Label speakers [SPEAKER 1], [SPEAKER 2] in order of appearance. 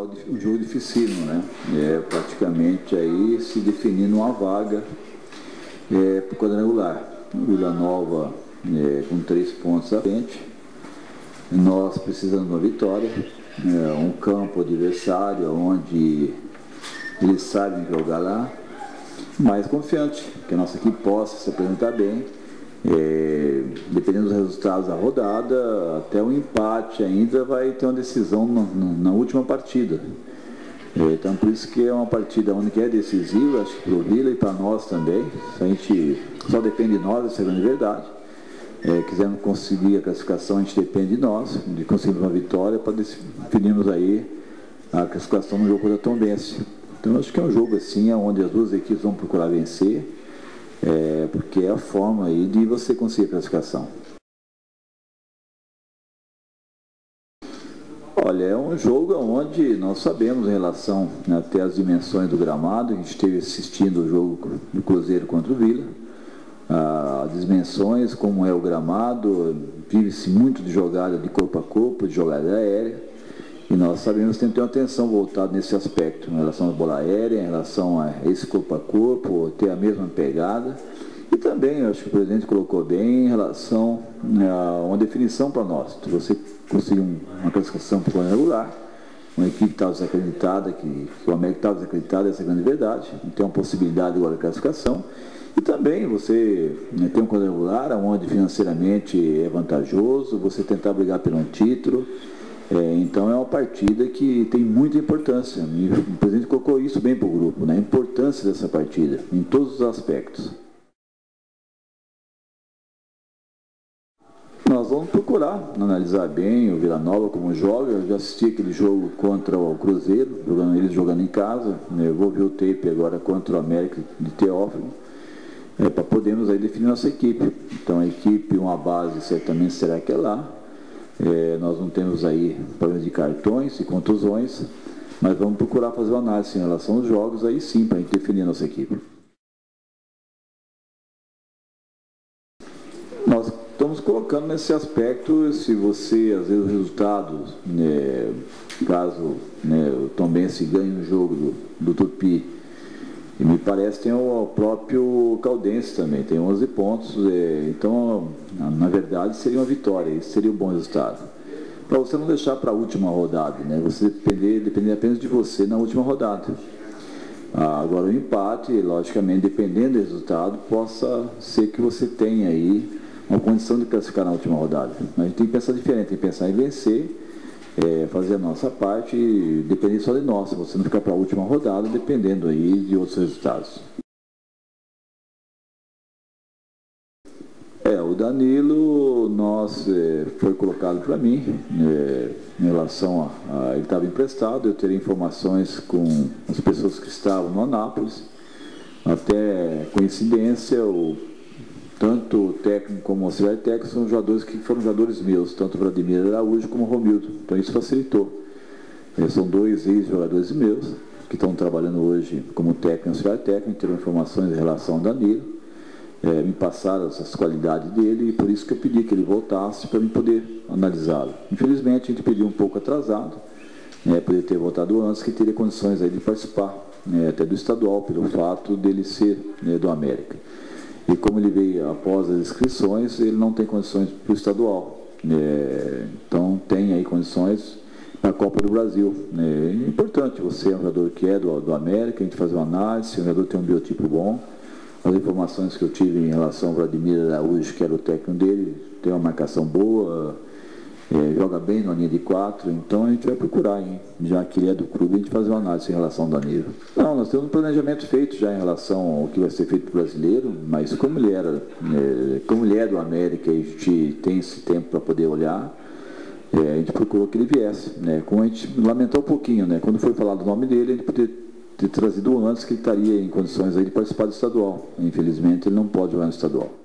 [SPEAKER 1] um jogo dificílimo, né? Praticamente aí se definindo uma vaga para o quadrangular. Vila Nova com 3 pontos à frente. Nós precisamos de uma vitória, um campo adversário onde eles sabem jogar lá, mas confiante que a nossa equipe possa se apresentar bem. Dependendo dos resultados da rodada, até o empate ainda vai ter uma decisão na última partida. Então por isso que é uma partida onde é decisiva, acho que para o Vila e para nós também. A gente só depende de nós, essa é a grande verdade. Quisermos conseguir a classificação, a gente depende de nós, de conseguirmos uma vitória para definirmos aí a classificação no jogo contra a Tombense. Então acho que é um jogo assim, onde as duas equipes vão procurar vencer, porque é a forma aí de você conseguir a classificação. Olha, é um jogo onde nós sabemos em relação até as dimensões do gramado. A gente esteve assistindo o jogo do Cruzeiro contra o Vila, as dimensões, como é o gramado, vive-se muito de jogada de corpo a corpo, de jogada aérea, e nós sabemos que tem que ter uma atenção voltada nesse aspecto, em relação à bola aérea, em relação a esse corpo a corpo, ter a mesma pegada. E também, eu acho que o presidente colocou bem em relação a uma definição para nós. Se você conseguir uma classificação para o quadrangular, uma equipe está desacreditada, que o América está desacreditado, essa é a grande verdade, tem uma possibilidade agora de classificação. E também você tem um quadrangular onde financeiramente é vantajoso, você tentar brigar pelo um título. Então é uma partida que tem muita importância. E o presidente colocou isso bem para o grupo, né? A importância dessa partida, em todos os aspectos. Nós vamos procurar analisar bem o Vila Nova como joga. Eu já assisti aquele jogo contra o Cruzeiro, eles jogando em casa. Eu vou ver o tape agora contra o América de Teófilo, para podermos aí definir nossa equipe. Então a equipe, uma base certamente será que é lá. Nós não temos aí problemas de cartões e contusões, mas vamos procurar fazer uma análise em relação aos jogos aí sim, para a gente definir a nossa equipe. Nós estamos colocando nesse aspecto, se você, às vezes, o resultado, caso o Tombense ganhe um jogo do Tupi, e me parece que tem o próprio Caldense também, tem 11 pontos, então, na verdade, seria uma vitória, isso seria um bom resultado. Para você não deixar para a última rodada, você depender apenas de você na última rodada. Agora o empate, logicamente, dependendo do resultado, possa ser que você tenha aí uma condição de classificar na última rodada. A gente tem que pensar diferente, tem que pensar em vencer, fazer a nossa parte e depender só de nós, você não ficar para a última rodada dependendo aí de outros resultados. O Danilo, foi colocado para mim, em relação ele estava emprestado, eu teria informações com as pessoas que estavam no Anápolis, até coincidência, tanto o técnico como o auxiliar técnico são jogadores que foram jogadores meus, tanto o Vladimir Araújo como o Romildo, então isso facilitou. São 2 ex-jogadores meus, que estão trabalhando hoje como técnico e auxiliar técnico, tiveram informações em relação ao Danilo, me passaram essas qualidades dele e por isso que eu pedi que ele voltasse para eu poder analisá-lo. Infelizmente a gente pediu um pouco atrasado, poderia ter voltado antes, que teria condições aí de participar, até do estadual, pelo fato dele ser do América. E como ele veio após as inscrições, ele não tem condições para o estadual. Então tem aí condições para a Copa do Brasil. É importante, você é um jogador que é do América, a gente fazer uma análise, o jogador tem um biotipo bom. As informações que eu tive em relação ao Vladimir Araújo, que era o técnico dele, tem uma marcação boa, joga bem na linha de 4, então a gente vai procurar, já que ele é do clube, a gente fazer uma análise em relação ao Danilo. Não, nós temos um planejamento feito já em relação ao que vai ser feito para o brasileiro, mas como ele é do América e a gente tem esse tempo para poder olhar, a gente procurou que ele viesse. Como a gente lamentou um pouquinho, quando foi falado o nome dele, a gente poderia ter trazido antes, que ele estaria em condições aí de participar do estadual. Infelizmente ele não pode jogar no estadual.